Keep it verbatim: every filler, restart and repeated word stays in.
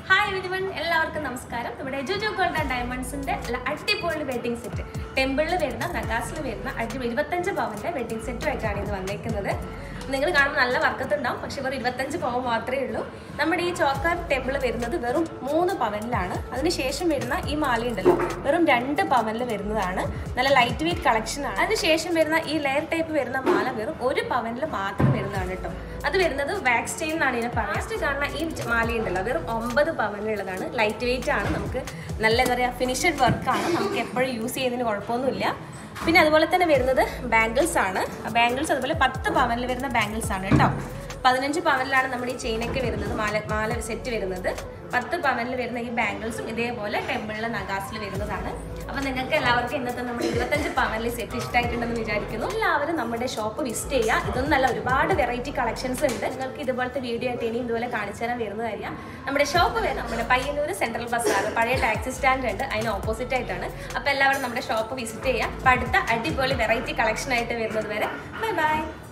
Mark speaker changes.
Speaker 1: Hi everyone, എല്ലാവർക്കും നമസ്കാരം. നമ്മുടെ Juju Gold and Diamonds ന്റെ അടിപൊളി വെഡിങ് സെറ്റ് ടെമ്പിളിൽ വരുന്ന നഗാസിൽ വരുന്ന അടിപൊളി ഇരുപത്തഞ്ച് പവന്റെ വെഡിങ് സെറ്റ് ആയിട്ടാണ് ഇത് വന്നിരിക്കുന്നത്. നിങ്ങൾ കാണുമ്പോൾ നല്ല വർക്കത്ത് ഉണ്ടാവും, പക്ഷെ വെറും ഇരുപത്തഞ്ച് പവൻ മാത്രമേ ഉള്ളൂ. നമ്മുടെ ഈ ചോക്കാർ ടെമ്പിൾ വരുന്നത് വെറും മൂന്ന് പവനിലാണ്. അതിനുശേഷം വരുന്ന ഈ മാല ഉണ്ടല്ലോ വെറും രണ്ട് പവനിൽ വരുന്നതാണ്. നല്ല ലൈറ്റ് വെയിറ്റ് കളക്ഷൻ ആണ്. അതിനുശേഷം വരുന്ന ഈ ലെയർ ടൈപ്പ് വരുന്ന മാല വെറും ഒരു പവനിൽ മാത്രം വരുന്നതാണ് കേട്ടോ. അത് വരുന്നത് വാക്സ് ചെയിൻ എന്നാണ് ഇതിനെ പറയുക. ലാസ്റ്റ് കാണുന്ന ഈ മാല ഉണ്ടല്ലോ വെറും ഒമ്പത് പവനിലുള്ളതാണ്. ലൈറ്റ് വെയിറ്റ് ആണ്, നമുക്ക് നല്ല എന്താ പറയുക ഫിനിഷഡ് വർക്കാണ്, നമുക്ക് എപ്പോഴും യൂസ് ചെയ്യുന്നതിന് കുഴപ്പമൊന്നുമില്ല. പിന്നെ അതുപോലെ തന്നെ വരുന്നത് ബാംഗിൾസ് ആണ്. ബാംഗിൾസ് അതുപോലെ പത്ത് പവനിൽ വരുന്ന ബാംഗിൾസ് ആണ് കേട്ടോ. പതിനഞ്ച് പവനിലാണ് നമ്മുടെ ഈ ചെയിനൊക്കെ വരുന്നത്, മാല മാല സെറ്റ് വരുന്നത്. പത്ത് പവനിൽ വരുന്ന ഈ ബാംഗിൾസും ഇതേപോലെ ടെമ്പിളിലെ നഗാസിൽ വരുന്നതാണ്. അപ്പം നിങ്ങൾക്ക് എല്ലാവർക്കും ഇന്നത്തെ നമ്മുടെ ഇരുപത്തഞ്ച് പവനിൽ സെറ്റ് ഇഷ്ടമായിട്ടുണ്ടെന്ന് വിചാരിക്കുന്നു. എല്ലാവരും നമ്മുടെ ഷോപ്പ് വിസിറ്റ് ചെയ്യുക. ഇതൊന്നല്ല, ഒരുപാട് വെറൈറ്റി കളക്ഷൻസ് ഉണ്ട്. നിങ്ങൾക്ക് ഇതുപോലത്തെ വീഡിയോ ആയിട്ട് ഇനി ഇതുപോലെ കാണിച്ചു തരാൻ വരുന്നതായിരിക്കാം. നമ്മുടെ ഷോപ്പ് വരുന്നത് നമ്മുടെ പയ്യന്നൂർ സെൻട്രൽ ബസാർ പഴയ ടാക്സി സ്റ്റാൻഡ് ഉണ്ട്, അതിന് ഓപ്പോസിറ്റ് ആയിട്ടാണ്. അപ്പോൾ എല്ലാവരും നമ്മുടെ ഷോപ്പ് വിസിറ്റ് ചെയ്യുക. അടുത്ത അടിപൊളി വെറൈറ്റി കളക്ഷൻ ആയിട്ട് വരുന്നത് വരെ ബൈ ബൈ.